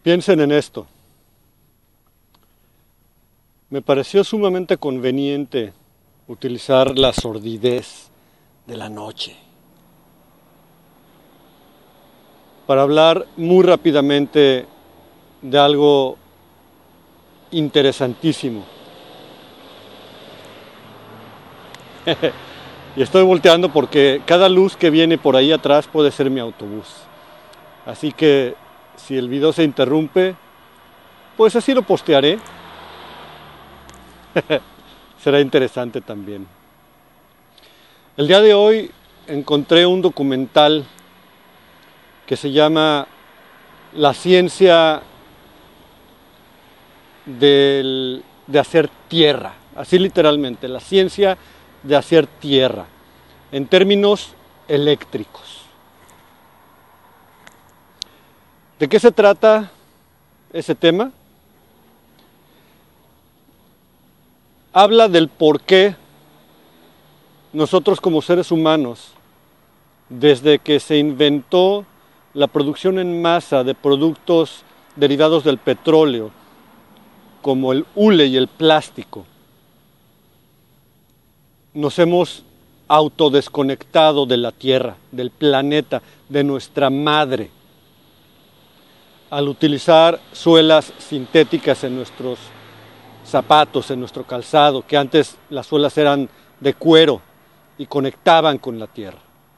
Piensen en esto. Me pareció sumamente conveniente utilizar la sordidez de la noche para hablar muy rápidamente de algo interesantísimo. Y estoy volteando porque cada luz que viene por ahí atrás puede ser mi autobús. Así que si el video se interrumpe, pues así lo postearé. Será interesante también. El día de hoy encontré un documental que se llama La ciencia de hacer tierra. Así literalmente, la ciencia de hacer tierra, en términos eléctricos. ¿De qué se trata ese tema? Habla del por qué nosotros como seres humanos, desde que se inventó la producción en masa de productos derivados del petróleo, como el hule y el plástico, nos hemos autodesconectado de la Tierra, del planeta, de nuestra madre, al utilizar suelas sintéticas en nuestros zapatos, en nuestro calzado, que antes las suelas eran de cuero y conectaban con la Tierra.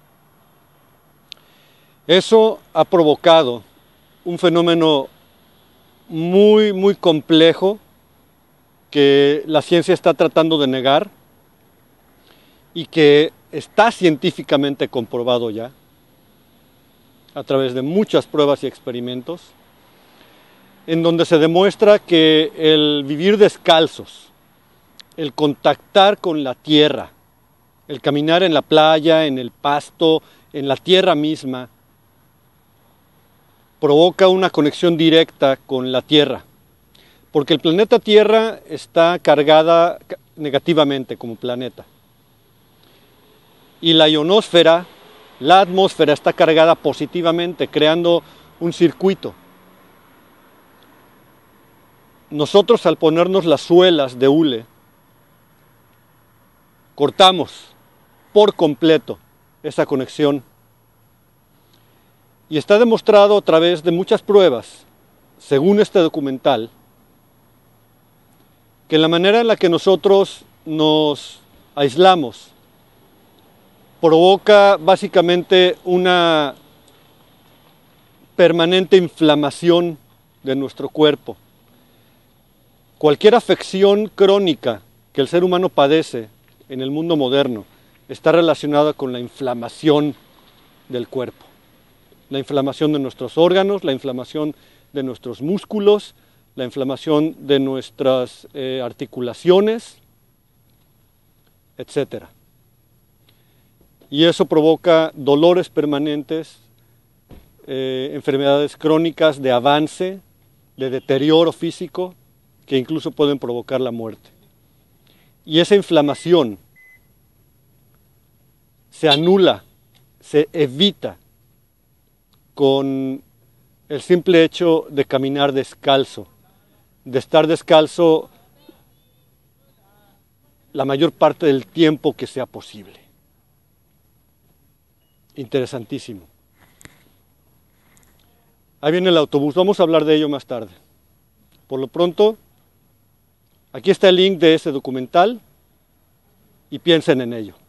Eso ha provocado un fenómeno muy complejo que la ciencia está tratando de negar y que está científicamente comprobado ya a través de muchas pruebas y experimentos, en donde se demuestra que el vivir descalzos, el contactar con la tierra, el caminar en la playa, en el pasto, en la tierra misma, provoca una conexión directa con la Tierra, porque el planeta Tierra está cargada negativamente como planeta. Y la ionosfera, la atmósfera, está cargada positivamente, creando un circuito. Nosotros, al ponernos las suelas de hule, cortamos por completo esa conexión. Y está demostrado a través de muchas pruebas, según este documental, que la manera en la que nosotros nos aislamos provoca básicamente una permanente inflamación de nuestro cuerpo. Cualquier afección crónica que el ser humano padece en el mundo moderno está relacionada con la inflamación del cuerpo. La inflamación de nuestros órganos, la inflamación de nuestros músculos, la inflamación de nuestras articulaciones, etc. Y eso provoca dolores permanentes, enfermedades crónicas de avance, de deterioro físico, que incluso pueden provocar la muerte. Y esa inflamación se anula, se evita con el simple hecho de caminar descalzo, de estar descalzo la mayor parte del tiempo que sea posible. Interesantísimo. Ahí viene el autobús, vamos a hablar de ello más tarde. Por lo pronto, aquí está el link de ese documental y piensen en ello.